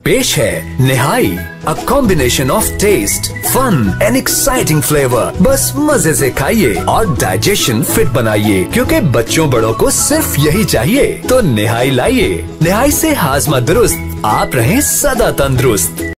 पेश है निहाई, a combination of taste, fun and exciting flavour. बस मजे से खाइए और डाइजेशन फिट बनाइए, क्योंकि बच्चों बड़ों को सिर्फ यही चाहिए। तो निहाई लाइए। निहाई से हाजमा दुरुस्त, आप रहें सदा तंदुरुस्त।